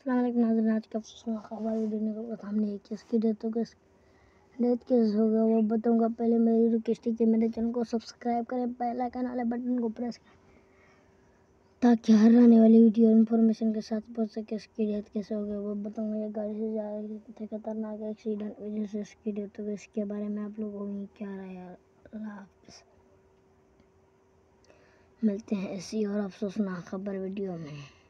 अस्सलाम वालेकुम नाज़रीन, आज का खबर वीडियो को सामने एक किसकी डेथ केस हो गया वो बताऊंगा। पहले मेरी रिक्वेस्ट है कि मेरे चैनल को सब्सक्राइब करें, बेल आइकन वाले बटन को प्रेस करें ताकि हर आने वाली वीडियो इन्फॉर्मेशन के साथ पहुंच सके। इसकी डेथ कैसे हो गया वो बताऊंगा। ये गाड़ी से जा रहे थे, खतरनाक एक्सीडेंट वजह से इसकी डेथ हो गई। इसके बारे में आप लोगों को क्या राय है? अल्लाह हाफ़िज़। मिलते हैं ऐसी और अफसोसनाक खबर वीडियो में।